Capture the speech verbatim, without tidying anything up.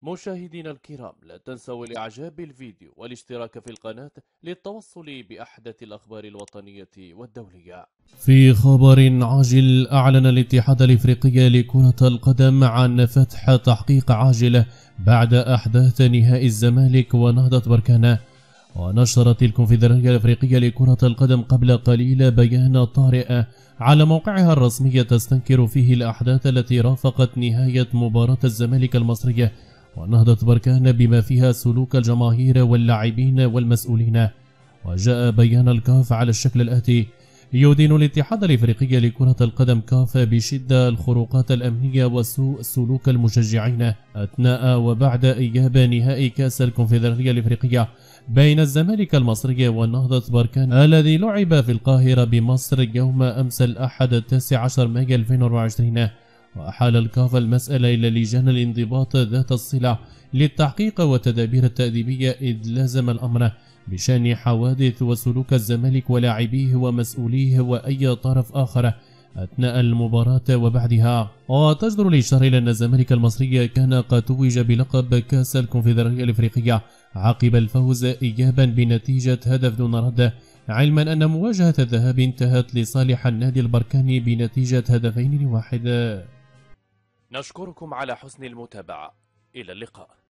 مشاهدينا الكرام، لا تنسوا الإعجاب بالفيديو والاشتراك في القناة للتوصل بأحدث الأخبار الوطنية والدولية. في خبر عاجل، أعلن الاتحاد الإفريقي لكرة القدم عن فتح تحقيق عاجل بعد أحداث نهائي الزمالك ونهضة بركان. ونشرت الكونفدرالية الأفريقية لكرة القدم قبل قليل بيان طارئ على موقعها الرسمي تستنكر فيه الأحداث التي رافقت نهاية مباراة الزمالك المصرية ونهضة بركان بما فيها سلوك الجماهير واللاعبين والمسؤولين. وجاء بيان الكاف على الشكل الآتي: يدين الاتحاد الإفريقي لكرة القدم كاف بشدة الخروقات الأمنية وسوء سلوك المشجعين أثناء وبعد إياب نهائي كأس الكونفدرالية الإفريقية بين الزمالك المصري والنهضة بركان الذي لعب في القاهرة بمصر يوم أمس الأحد التاسع عشر مايو ألفين وأربعة وعشرين. وأحال الكاف المسألة إلى لجان الانضباط ذات الصلة للتحقيق والتدابير التأديبية، إذ لازم الأمر بشأن حوادث وسلوك الزمالك ولاعبيه ومسؤوليه وأي طرف آخر أثناء المباراة وبعدها. وتجدر الإشارة إلى أن الزمالك المصري كان قد توج بلقب كأس الكونفدرالية الإفريقية عقب الفوز إيابا بنتيجة هدف دون رد، علما أن مواجهة الذهاب انتهت لصالح النادي البركاني بنتيجة هدفين لواحد. نشكركم على حسن المتابعة، إلى اللقاء.